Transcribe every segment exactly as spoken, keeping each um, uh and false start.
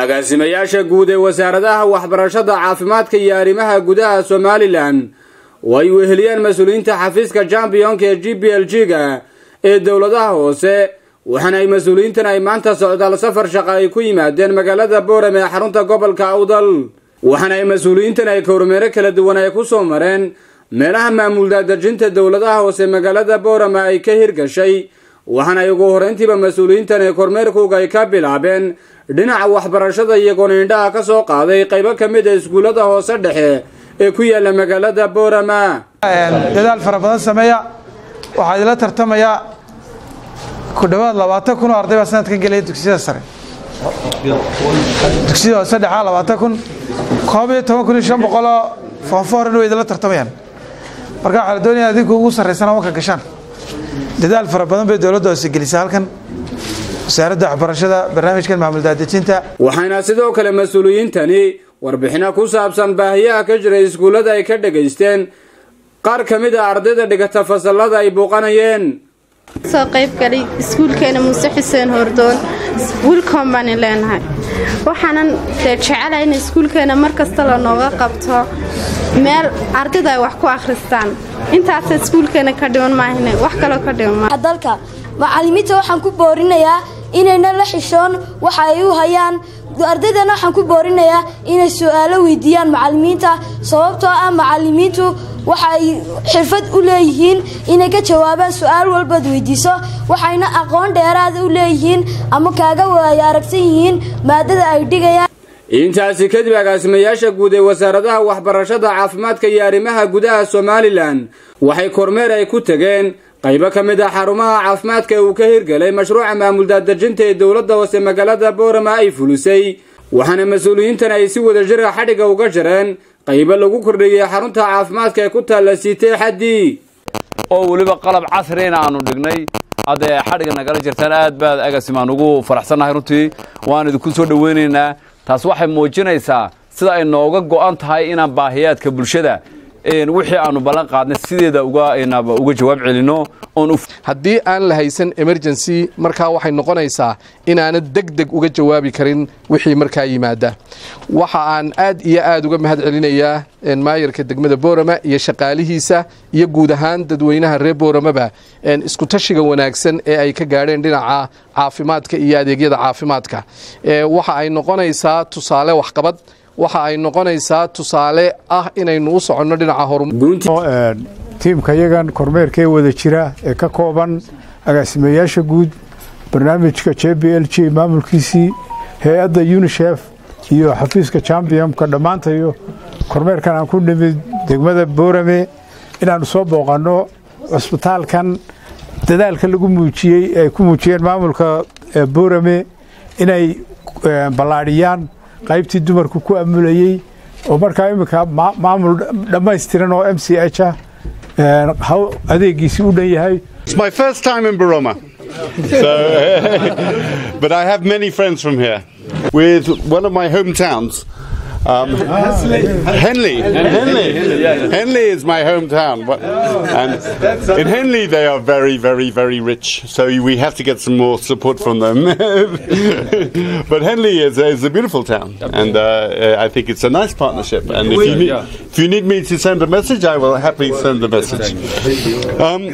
agaasimayaasha guud ee wasaaradaha waxbarashada caafimaadka iyo arrimaha gudaha Somaliland way weheliyeen mas'uuliyiinta xafiiska championka ee G B L G-ga ee dawladaha hoose waxaana ay mas'uuliyiintan ay maanta socdaal safar shaqo ay ku yimaadeen magaalada Boorame ee xarunta gobolka Awdal waxaana ay mas'uuliyiintan ay kormeer kala duwan ay ku soo mareen meelaha maamulka dajinta dawladaha hoose magaalada Boorame ay ka hirgashay waxaana ay ugu horeyntiiba mas'uuliyiintan ay kormeerkooda ay ka bilaabeen dhinaca waxbarashada iyo qoondhaha ka soo qaaday qaybo kamid ah iskuulada hoose dhexe ee ku yaala magaalada Boorame dadaal fara badan sameeya waxa ay la tartamaya ku dhawaad labaatan kun oo arday baa sanadkan galay dugsiyada sare dugsiyada saddex labaatan kun koob iyo toban kun iyo shan boqol oo foofooran way la tartamayaan marka waxa la doonayaa adinku ugu sareysana wax ka gashaan dadaal fara badan bay dawladda hoose gelisay halkan wasaaradda waxbarashada barnaamijkan maamul daadejinta waxaana sidoo kale mas'uuliyiintani warbixina ku saabsan baahiyaha ka jira iskuulada ay ka dhageysteen qaar kamid ah ardayda dhigata fasalada ay booqanayeen soo qayb galay iskuulkeena Muuse Xuseen Hordoon welcome baan leenahay waxaanan jecelahay in iskuulkeena markasta la nooga qabto meel ardayda ay wax ku akhristaan intaas iskuulkeena ka dhiman maahan wax kale ka dhiman dalka macallimiinta waxaan ku boorinayaa inayna la xishoon waxa ay u hayaan ardaydana waxaan ku boorinayaa inay su'aalo weydiiyaan macallimiinta sababtoo ah macallimiintu waxa ay xirfad u leeyihiin inay ka jawaabaan su'aal walba weydiiso waxayna aqoon dheeraad u leeyihiin ama kaaga waaya aragsan yihiin maadada ay dhigayaan intaasi kadib agaasimayaasha guud ee wasaaradaha waxbarashada caafimaadka iyo arrimaha gudaha Somaliland waxay kormeer ay ku tageen qaybo kamid ah xarumaha caafimaadka ee uu ka hirgalay mashruuca maamul daadejinta ee dawladda hoose magaalada Boorame ay fulisay waxaana mas'uuliyiintan ay si wada jir ah xadhiga uga jareen qaybo lagu kordhiyay xarunta caafimaadka ee ku taala Sitee Xaddi oo waliba qalab casri ah aanu dhignay adee xadhiga nagala jirtaan aad baad agaasimaan ugu faraxsanahay runtii waan idinku soo dhaweynaynaa taas waxay muujinaysaa sida ay nooga go'an tahay inaan baahiyaadka bulshada een wixii aanu balan qaadnay sideeda uga inaba uga jawaab celino oo haddii aan la haysan emergency marka waxay noqonaysaa inaana degdeg uga jawaabi karin wixii markaa yimaada waxa aan aad iyo aad uga mahad celinayaa in maayirka degmada Boorame iyo shaqaalihiisa iyo guud ahaan dadweynaha reer Boorameba in isku tashiga wanaagsan ee ay ka gaareen dhinaca caafimaadka iyo adeegyada caafimaadka ee waxa ay noqonaysaa tusaale waxqabad waxa ay noqonaysaa tusaale ah inaynu u socono dhinaca horumarinta tiimka yagan kormeerkee wada jira ee ka kooban agaasimayaasha guud barnaamijka G B L G maamulkiisii hay'adda UNICEF iyo xafiiska championka dhamaantayo kormeerkan aan ku nimid degmada Boorame inaan soo booqano isbitaalkan dadaalka lagu muujiyay ay ku muujiyeen maamulka Boorame inay balaadhiyaan qaybtii dumarku ku amulayay oo markaa imika maamul dhammaystiran oo M C H ah how adeegiisi u dhan yahay. It's my first time in Boorame. So but I have many friends from here with one of my hometowns. Um, Henley. Henley. Henley. Henley is my hometown. And in Henley they are very, very, very rich. So we have to get some more support from them. But Henley is, is a beautiful town. And uh, I think it's a nice partnership. And if you, need, if you need me to send a message, I will happily send the message. Um,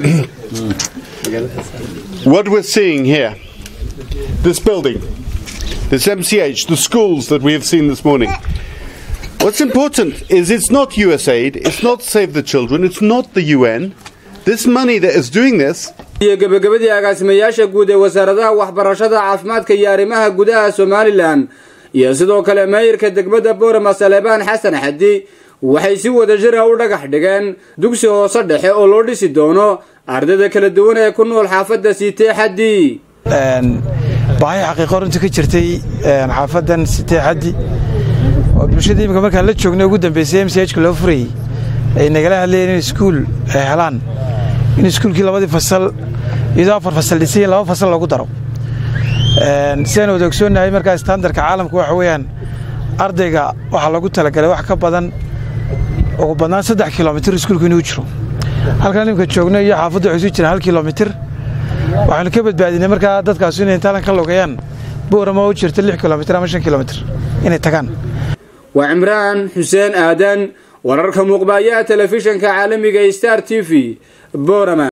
what we're seeing here, this building, this M C H, the schools that we have seen this morning, what's important is it's not U S A I D, it's not Save the Children, it's not the U N. This money that is doing this iyo gabagabadii agaasimayaasha guud ee wasaaradaha waxbarashada caafimaadka iyo arrimaha gudaha Somaliland iyo sidoo kale maayirka degmada Boorame Salebaan Xasan Xaddi waxay si wada jir ah u dhagax dhigeen dugsi hoose dhexe oo loo dhisi doono ardayda kala duwan ee ku nool xaafadda Sitee Xaddi een baahi xaqiiqo runtii ka jirtay xaafadan Sitee Xaddi bulshada imika markaan la joogno ugu dambeysay M C H ka loo furay ay nagala hadlayeen iskuul ay helaan in iskuulkii labadii fasal iyo afar fasal dhisay laba fasal lagu daro een seen wada ogsoonahay markaa standardka caalamka waxa weeyaan ardayga waxa lagu talagalay wax ka badan ugu badnaan saddex kiiloomitir iskuulku inuu jiro halkan imika joogno iyo xaafadda waxay jira hal kiiloomitir waxaan ka badbaadinay markaa dadkaas inay intaan ka logayaan boorama u jirta lix kilomitir ama shan kilomitir inay tagaan. waa Cimraan Xuseen Aadan wararka muuqbaaya telefishinka caalamiga Star T V Boorama.